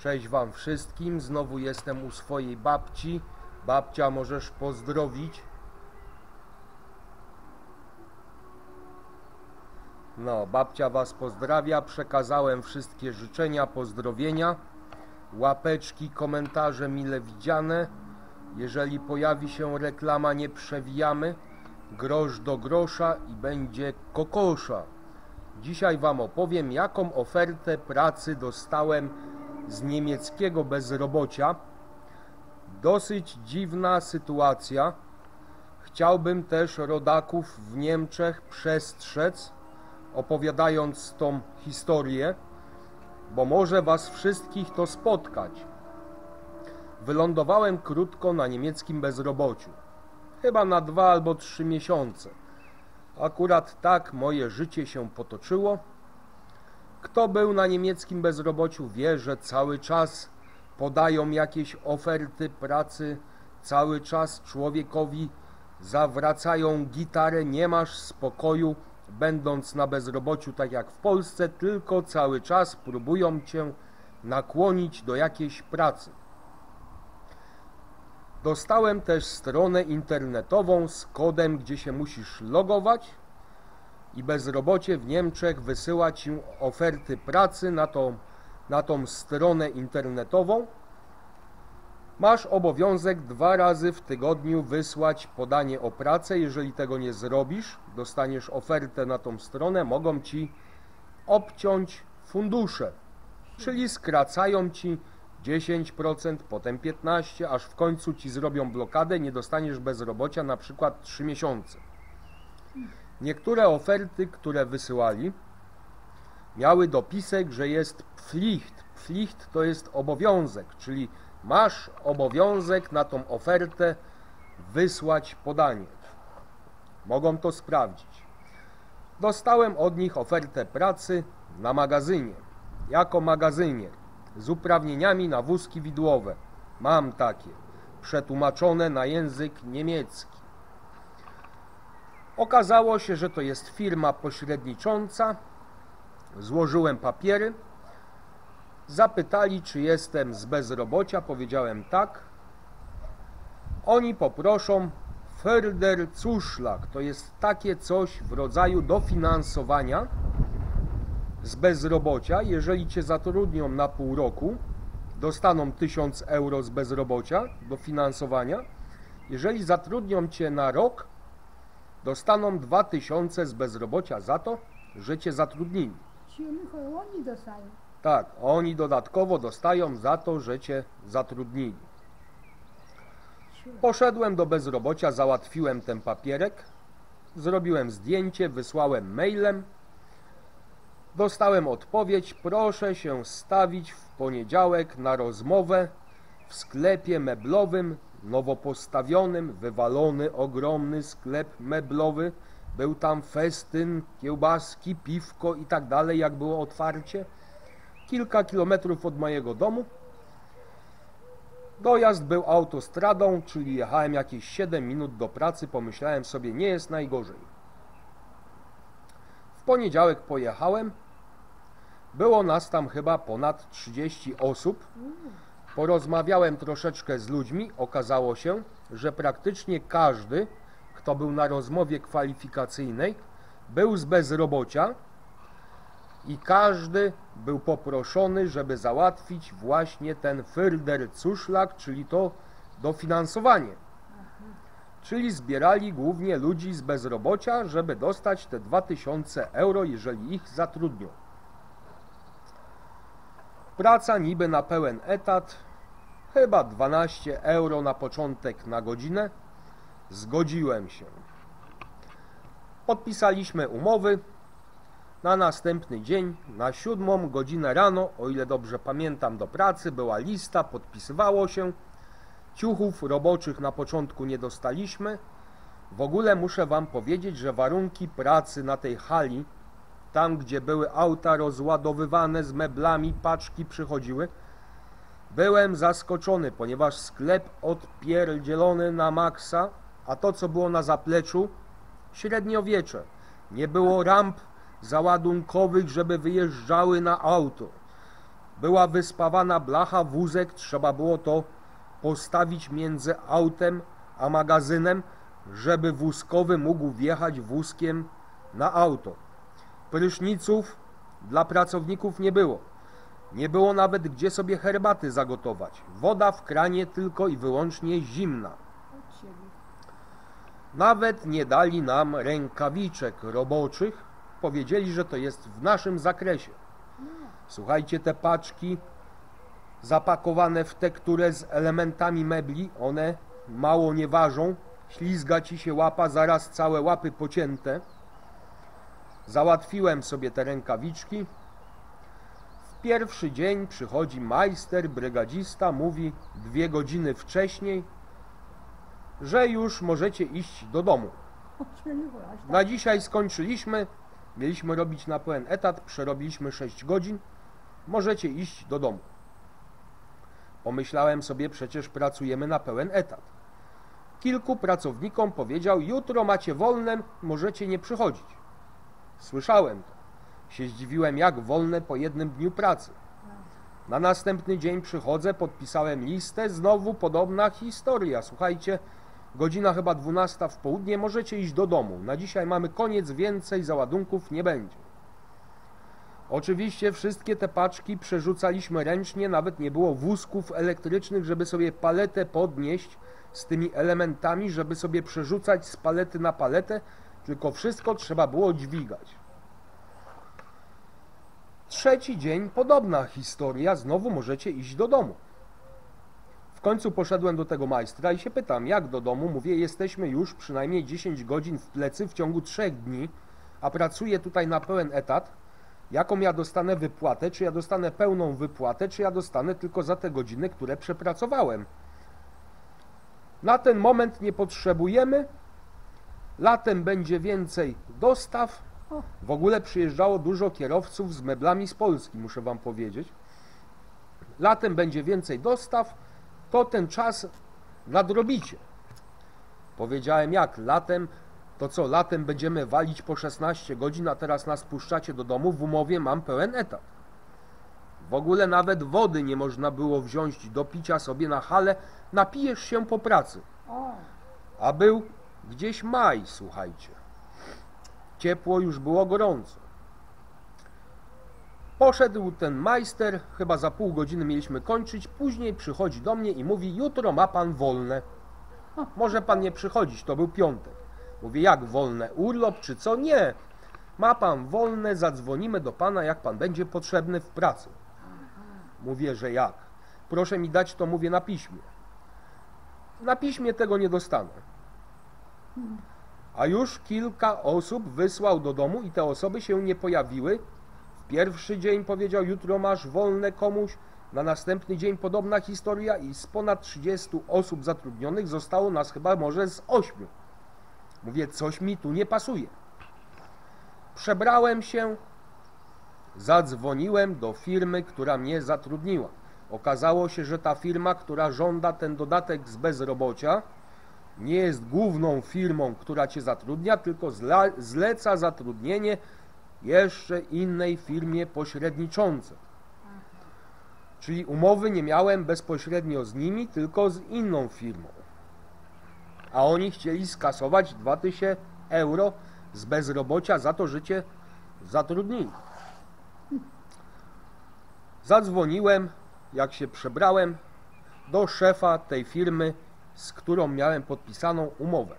Cześć wam wszystkim, znowu jestem u swojej babci. Babcia, możesz pozdrowić. No, babcia was pozdrawia, przekazałem wszystkie życzenia, pozdrowienia. Łapeczki, komentarze mile widziane. Jeżeli pojawi się reklama, nie przewijamy. Grosz do grosza i będzie kokosza. Dzisiaj wam opowiem, jaką ofertę pracy dostałem z niemieckiego bezrobocia. Dosyć dziwna sytuacja. Chciałbym też rodaków w Niemczech przestrzec, opowiadając tą historię, bo może was wszystkich to spotkać. Wylądowałem krótko na niemieckim bezrobociu. Chyba na 2 albo 3 miesiące. Akurat tak moje życie się potoczyło. Kto był na niemieckim bezrobociu, wie, że cały czas podają jakieś oferty pracy, cały czas człowiekowi zawracają gitarę, nie masz spokoju, będąc na bezrobociu tak jak w Polsce, tylko cały czas próbują cię nakłonić do jakiejś pracy. Dostałem też stronę internetową z kodem, gdzie się musisz logować i bezrobocie w Niemczech wysyła ci oferty pracy na tą stronę internetową. Masz obowiązek 2 razy w tygodniu wysłać podanie o pracę. Jeżeli tego nie zrobisz, dostaniesz ofertę na tą stronę, mogą ci obciąć fundusze, czyli skracają ci 10%, potem 15%, aż w końcu ci zrobią blokadę, nie dostaniesz bezrobocia na przykład 3 miesiące. Niektóre oferty, które wysyłali, miały dopisek, że jest Pflicht. Pflicht to jest obowiązek, czyli masz obowiązek na tą ofertę wysłać podanie. Mogą to sprawdzić. Dostałem od nich ofertę pracy na magazynie. Jako magazynier z uprawnieniami na wózki widłowe. Mam takie, przetłumaczone na język niemiecki. Okazało się, że to jest firma pośrednicząca. Złożyłem papiery. Zapytali, czy jestem z bezrobocia. Powiedziałem tak. Oni poproszą Förderzuschlag. To jest takie coś w rodzaju dofinansowania z bezrobocia. Jeżeli cię zatrudnią na pół roku, dostaną 1000 euro z bezrobocia dofinansowania. Jeżeli zatrudnią cię na rok, dostaną 2000 z bezrobocia za to, że cię zatrudnili. Czyli oni dostają. Tak, oni dodatkowo dostają za to, że cię zatrudnili. Poszedłem do bezrobocia, załatwiłem ten papierek, zrobiłem zdjęcie, wysłałem mailem. Dostałem odpowiedź, proszę się stawić w poniedziałek na rozmowę w sklepie meblowym, nowo postawionym, wywalony, ogromny sklep meblowy. Był tam festyn, kiełbaski, piwko i tak dalej, jak było otwarcie. Kilka kilometrów od mojego domu. Dojazd był autostradą, czyli jechałem jakieś 7 minut do pracy. Pomyślałem sobie, nie jest najgorzej. W poniedziałek pojechałem. Było nas tam chyba ponad 30 osób. Porozmawiałem troszeczkę z ludźmi. Okazało się, że praktycznie każdy, kto był na rozmowie kwalifikacyjnej, był z bezrobocia i każdy był poproszony, żeby załatwić właśnie ten Förderzuschlag, czyli to dofinansowanie. Czyli zbierali głównie ludzi z bezrobocia, żeby dostać te 2000 euro, jeżeli ich zatrudnią. Praca niby na pełen etat, chyba 12 euro na początek na godzinę. Zgodziłem się. Podpisaliśmy umowy. Na następny dzień, na 7 godzinę rano, o ile dobrze pamiętam, do pracy była lista, podpisywało się. Ciuchów roboczych na początku nie dostaliśmy. W ogóle muszę wam powiedzieć, że warunki pracy na tej hali, tam gdzie były auta rozładowywane z meblami, paczki przychodziły, byłem zaskoczony, ponieważ sklep odpierdzielony na maksa, a to co było na zapleczu, średniowiecze. Nie było ramp załadunkowych, żeby wyjeżdżały na auto. Była wyspawana blacha, wózek, trzeba było to postawić między autem a magazynem, żeby wózkowy mógł wjechać wózkiem na auto. Pryszniców dla pracowników nie było. Nie było nawet gdzie sobie herbaty zagotować. Woda w kranie tylko i wyłącznie zimna. Od siebie. Nawet nie dali nam rękawiczek roboczych. Powiedzieli, że to jest w naszym zakresie. Słuchajcie, te paczki zapakowane w tekturę z elementami mebli, one mało nie ważą. Ślizga ci się łapa, zaraz całe łapy pocięte. Załatwiłem sobie te rękawiczki. W pierwszy dzień przychodzi majster, brygadzista, mówi 2 godziny wcześniej, że już możecie iść do domu. Na dzisiaj skończyliśmy, mieliśmy robić na pełen etat, przerobiliśmy 6 godzin, możecie iść do domu. Pomyślałem sobie, przecież pracujemy na pełen etat. Kilku pracownikom powiedział, jutro macie wolne, możecie nie przychodzić. Słyszałem to. Się zdziwiłem, jak wolne po jednym dniu pracy. Na następny dzień przychodzę, podpisałem listę, znowu podobna historia. Słuchajcie, godzina chyba 12 w południe, możecie iść do domu. Na dzisiaj mamy koniec, więcej załadunków nie będzie. Oczywiście wszystkie te paczki przerzucaliśmy ręcznie, nawet nie było wózków elektrycznych, żeby sobie paletę podnieść z tymi elementami, żeby sobie przerzucać z palety na paletę, tylko wszystko trzeba było dźwigać. Trzeci dzień, podobna historia, znowu możecie iść do domu. W końcu poszedłem do tego majstra i się pytam, jak do domu? Mówię, jesteśmy już przynajmniej 10 godzin w plecy w ciągu 3 dni, a pracuję tutaj na pełen etat. Jaką ja dostanę wypłatę? Czy ja dostanę pełną wypłatę, czy ja dostanę tylko za te godziny, które przepracowałem? Na ten moment nie potrzebujemy. Latem będzie więcej dostaw. W ogóle przyjeżdżało dużo kierowców z meblami z Polski, muszę wam powiedzieć. Latem będzie więcej dostaw, to ten czas nadrobicie. Powiedziałem, jak latem? To co, latem będziemy walić po 16 godzin, a teraz nas puszczacie do domu? W umowie mam pełen etat. W ogóle nawet wody nie można było wziąć do picia sobie na halę. Napijesz się po pracy. A był gdzieś maj, słuchajcie. Ciepło już było, gorąco. Poszedł ten majster, chyba za pół godziny mieliśmy kończyć. Później przychodzi do mnie i mówi, jutro ma pan wolne. Może pan nie przychodzić, to był piątek. Mówię, jak wolne? Urlop czy co? Nie. Ma pan wolne, zadzwonimy do pana, jak pan będzie potrzebny w pracy. Mówię, że jak? Proszę mi dać to, mówię, na piśmie. Na piśmie tego nie dostanę. A już kilka osób wysłał do domu i te osoby się nie pojawiły. W pierwszy dzień powiedział, jutro masz wolne komuś. Na następny dzień podobna historia i z ponad 30 osób zatrudnionych zostało nas chyba może z 8. Mówię, coś mi tu nie pasuje. Przebrałem się, zadzwoniłem do firmy, która mnie zatrudniła. Okazało się, że ta firma, która żąda ten dodatek z bezrobocia, nie jest główną firmą, która cię zatrudnia, tylko zleca zatrudnienie jeszcze innej firmie pośredniczącej. Czyli umowy nie miałem bezpośrednio z nimi, tylko z inną firmą. A oni chcieli skasować 2000 euro z bezrobocia za to, że cię zatrudnili. Zadzwoniłem, jak się przebrałem, do szefa tej firmy, z którą miałem podpisaną umowę.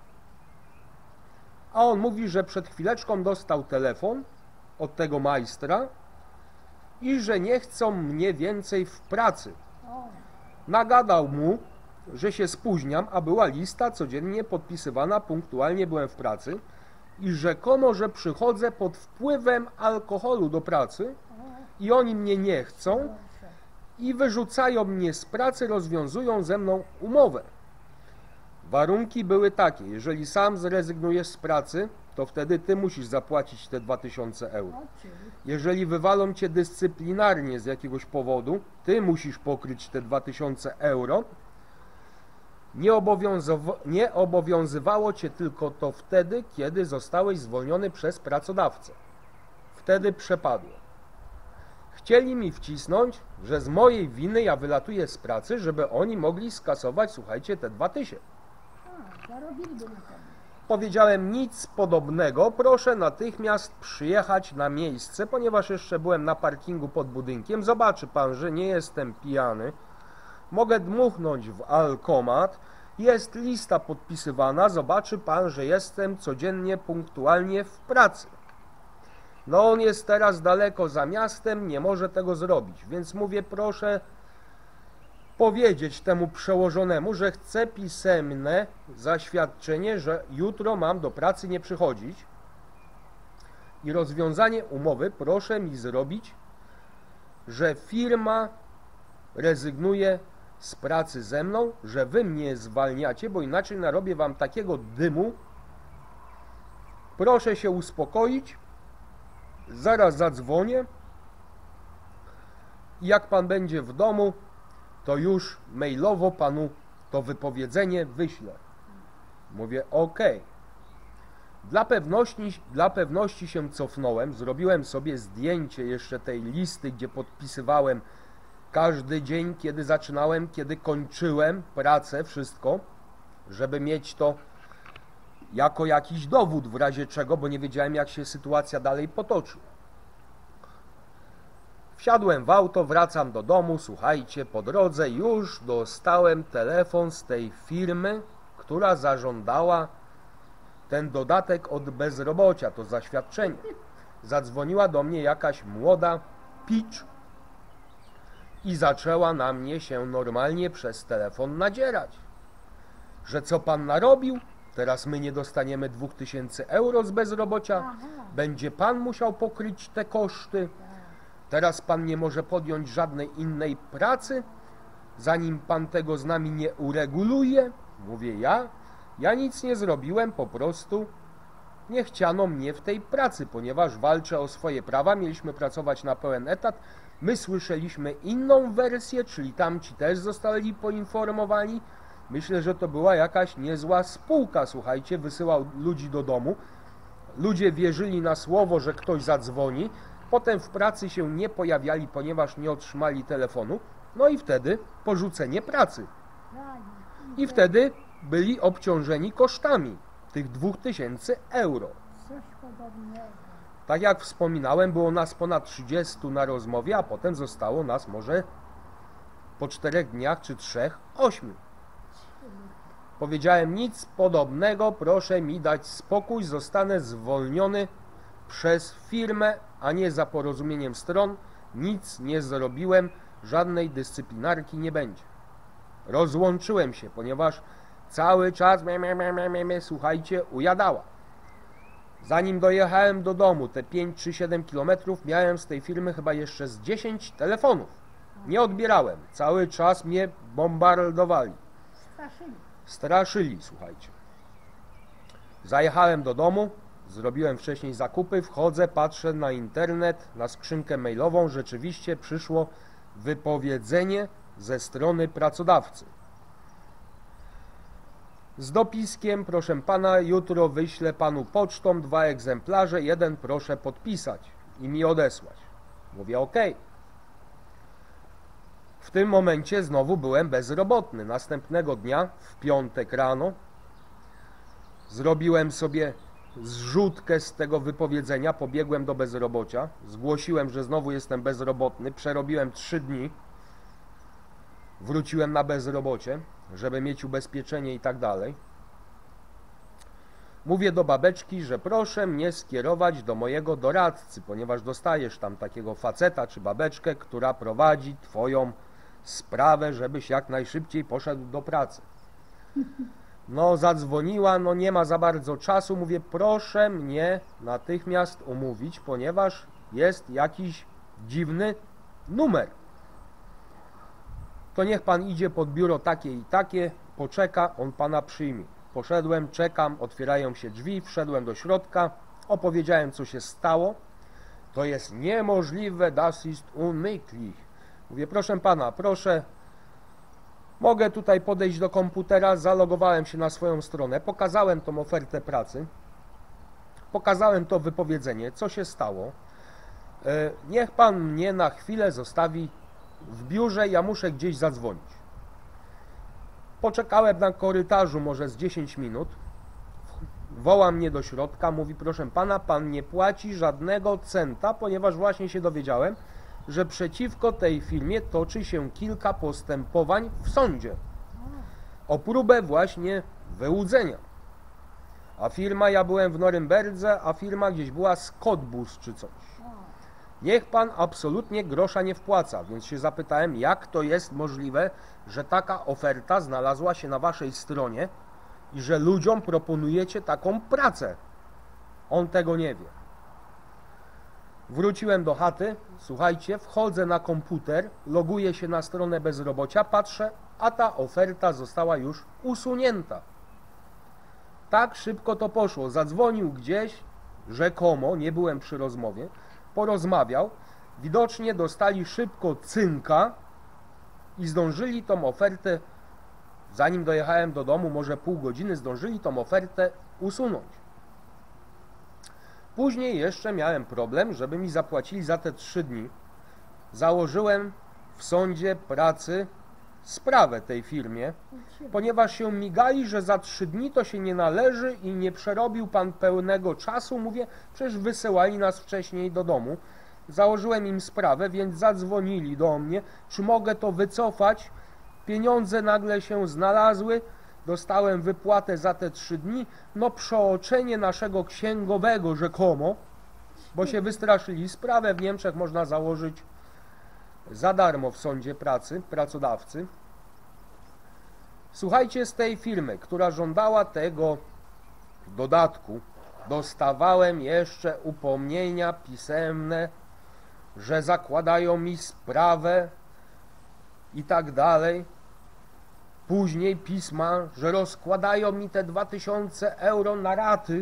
A on mówi, że przed chwileczką dostał telefon od tego majstra i że nie chcą mnie więcej w pracy. Nagadał mu, że się spóźniam, a była lista codziennie podpisywana, punktualnie byłem w pracy i rzekomo, że przychodzę pod wpływem alkoholu do pracy i oni mnie nie chcą i wyrzucają mnie z pracy, rozwiązują ze mną umowę. Warunki były takie, jeżeli sam zrezygnujesz z pracy, to wtedy ty musisz zapłacić te 2000 euro. Jeżeli wywalą cię dyscyplinarnie z jakiegoś powodu, ty musisz pokryć te 2000 euro. Nie obowiązywało cię tylko to wtedy, kiedy zostałeś zwolniony przez pracodawcę. Wtedy przepadło. chcieli mi wcisnąć, że z mojej winy ja wylatuję z pracy, żeby oni mogli skasować, słuchajcie, te 2000. A, zarobiliby na tym. Powiedziałem nic podobnego, proszę natychmiast przyjechać na miejsce, ponieważ jeszcze byłem na parkingu pod budynkiem. Zobaczy pan, że nie jestem pijany. Mogę dmuchnąć w alkomat. Jest lista podpisywana. Zobaczy pan, że jestem codziennie punktualnie w pracy. No on jest teraz daleko za miastem, nie może tego zrobić. Więc mówię, proszę powiedzieć temu przełożonemu, że chcę pisemne zaświadczenie, że jutro mam do pracy nie przychodzić. I rozwiązanie umowy proszę mi zrobić, że firma rezygnuje z pracy ze mną, że wy mnie zwalniacie, bo inaczej narobię wam takiego dymu. Proszę się uspokoić, zaraz zadzwonię i jak pan będzie w domu, to już mailowo panu to wypowiedzenie wyślę. Mówię, ok. Dla pewności się cofnąłem, zrobiłem sobie zdjęcie jeszcze tej listy, gdzie podpisywałem każdy dzień, kiedy zaczynałem, kiedy kończyłem pracę, wszystko, żeby mieć to jako jakiś dowód w razie czego, bo nie wiedziałem, jak się sytuacja dalej potoczy. Wsiadłem w auto, wracam do domu, słuchajcie, po drodze już dostałem telefon z tej firmy, która zażądała ten dodatek od bezrobocia, to zaświadczenie. Zadzwoniła do mnie jakaś młoda picz i zaczęła na mnie się normalnie przez telefon nadzierać. Że co pan narobił? Teraz my nie dostaniemy 2000 euro z bezrobocia. Aha. Będzie pan musiał pokryć te koszty. Teraz pan nie może podjąć żadnej innej pracy, zanim pan tego z nami nie ureguluje. Mówię ja nic nie zrobiłem, po prostu nie chciano mnie w tej pracy, ponieważ walczę o swoje prawa, mieliśmy pracować na pełen etat. My słyszeliśmy inną wersję, czyli tamci też zostali poinformowani. Myślę, że to była jakaś niezła spółka, słuchajcie, wysyłał ludzi do domu. Ludzie wierzyli na słowo, że ktoś zadzwoni. Potem w pracy się nie pojawiali, ponieważ nie otrzymali telefonu. No i wtedy porzucenie pracy. I wtedy byli obciążeni kosztami tych 2000 euro. Coś podobnego. Tak jak wspominałem, było nas ponad 30 na rozmowie, a potem zostało nas może po 4 dniach czy 3, 8. Powiedziałem nic podobnego, proszę mi dać spokój, zostanę zwolniony przez firmę, a nie za porozumieniem stron. Nic nie zrobiłem, żadnej dyscyplinarki nie będzie. Rozłączyłem się, ponieważ cały czas słuchajcie, ujadała. Zanim dojechałem do domu, te 5 czy 7 kilometrów, miałem z tej firmy chyba jeszcze z 10 telefonów. Nie odbierałem, cały czas mnie bombardowali. Straszyli, słuchajcie. Zajechałem do domu, zrobiłem wcześniej zakupy, wchodzę, patrzę na internet, na skrzynkę mailową, rzeczywiście przyszło wypowiedzenie ze strony pracodawcy. Z dopiskiem, proszę pana, jutro wyślę panu pocztą 2 egzemplarze, jeden proszę podpisać i mi odesłać. Mówię ok. W tym momencie znowu byłem bezrobotny. Następnego dnia, w piątek rano, zrobiłem sobie zrzutkę z tego wypowiedzenia, pobiegłem do bezrobocia, zgłosiłem, że znowu jestem bezrobotny, przerobiłem 3 dni, wróciłem na bezrobocie, żeby mieć ubezpieczenie i tak dalej. Mówię do babeczki, że proszę mnie skierować do mojego doradcy, ponieważ dostajesz tam takiego faceta czy babeczkę, która prowadzi twoją sprawę, żebyś jak najszybciej poszedł do pracy. No zadzwoniła, no nie ma za bardzo czasu, mówię proszę mnie natychmiast umówić, ponieważ jest jakiś dziwny numer. To niech pan idzie pod biuro takie i takie, poczeka, on pana przyjmie. Poszedłem, czekam, otwierają się drzwi, wszedłem do środka, opowiedziałem co się stało. To jest niemożliwe, das ist unmöglich. Mówię, proszę pana, proszę, mogę tutaj podejść do komputera, zalogowałem się na swoją stronę, pokazałem tą ofertę pracy, pokazałem to wypowiedzenie, co się stało. Niech pan mnie na chwilę zostawi w biurze, ja muszę gdzieś zadzwonić. Poczekałem na korytarzu może z 10 minut. Woła mnie do środka, mówi: proszę pana, pan nie płaci żadnego centa, ponieważ właśnie się dowiedziałem, że przeciwko tej firmie toczy się kilka postępowań w sądzie o próbę właśnie wyłudzenia. A firma, ja byłem w Norymberdze, a firma gdzieś była z Cottbus czy coś. Niech pan absolutnie grosza nie wpłaca, więc się zapytałem, jak to jest możliwe, że taka oferta znalazła się na waszej stronie i że ludziom proponujecie taką pracę. On tego nie wie. Wróciłem do chaty, słuchajcie, wchodzę na komputer, loguję się na stronę bezrobocia, patrzę, a ta oferta została już usunięta. Tak szybko to poszło. Zadzwonił gdzieś, rzekomo, nie byłem przy rozmowie, porozmawiał, widocznie dostali szybko cynka i zdążyli tą ofertę, zanim dojechałem do domu, może pół godziny, zdążyli tą ofertę usunąć. Później jeszcze miałem problem, żeby mi zapłacili za te 3 dni. Założyłem w sądzie pracy sprawę tej firmie, ponieważ się migali, że za 3 dni to się nie należy i nie przerobił pan pełnego czasu. Mówię, przecież wysyłali nas wcześniej do domu. Założyłem im sprawę, więc zadzwonili do mnie, czy mogę to wycofać. Pieniądze nagle się znalazły, dostałem wypłatę za te 3 dni, no przeoczenie naszego księgowego rzekomo, bo się wystraszyli. Sprawę w Niemczech można założyć za darmo w sądzie pracy, pracodawcy. Słuchajcie, z tej firmy, która żądała tego dodatku, dostawałem jeszcze upomnienia pisemne, że zakładają mi sprawę i tak dalej. Później pisma, że rozkładają mi te 2000 euro na raty.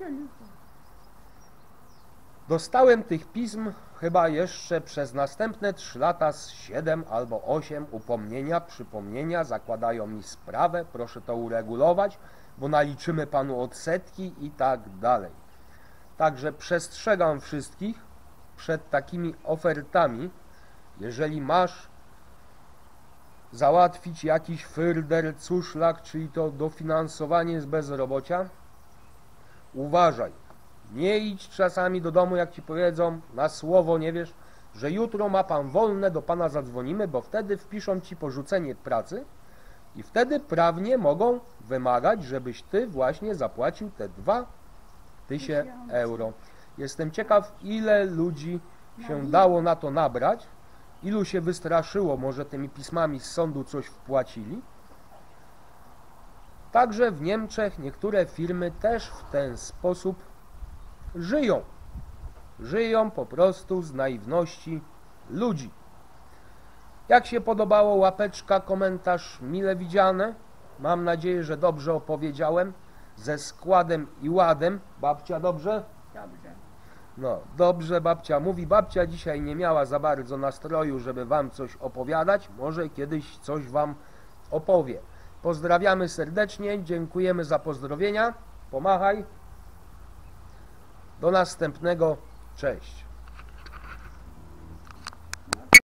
Dostałem tych pism chyba jeszcze przez następne 3 lata z 7 albo 8 upomnienia, przypomnienia, zakładają mi sprawę, proszę to uregulować, bo naliczymy panu odsetki i tak dalej. Także przestrzegam wszystkich przed takimi ofertami. Jeżeli masz załatwić jakiś Förder, Zuschlag, czyli to dofinansowanie z bezrobocia, uważaj. Nie idź czasami do domu, jak ci powiedzą, na słowo nie wiesz, że jutro ma pan wolne, do pana zadzwonimy, bo wtedy wpiszą ci porzucenie pracy i wtedy prawnie mogą wymagać, żebyś ty właśnie zapłacił te 2000 euro. Jestem ciekaw, ile ludzi się dało na to nabrać, ilu się wystraszyło, może tymi pismami z sądu coś wpłacili. Także w Niemczech niektóre firmy też w ten sposób żyją. Żyją po prostu z naiwności ludzi. Jak się podobało, łapeczka, komentarz mile widziane. Mam nadzieję, że dobrze opowiedziałem, ze składem i ładem. Babcia, dobrze? Dobrze. No, dobrze babcia mówi. Babcia dzisiaj nie miała za bardzo nastroju, żeby wam coś opowiadać. Może kiedyś coś wam opowie. Pozdrawiamy serdecznie, dziękujemy za pozdrowienia. Pomachaj. Do następnego. Cześć.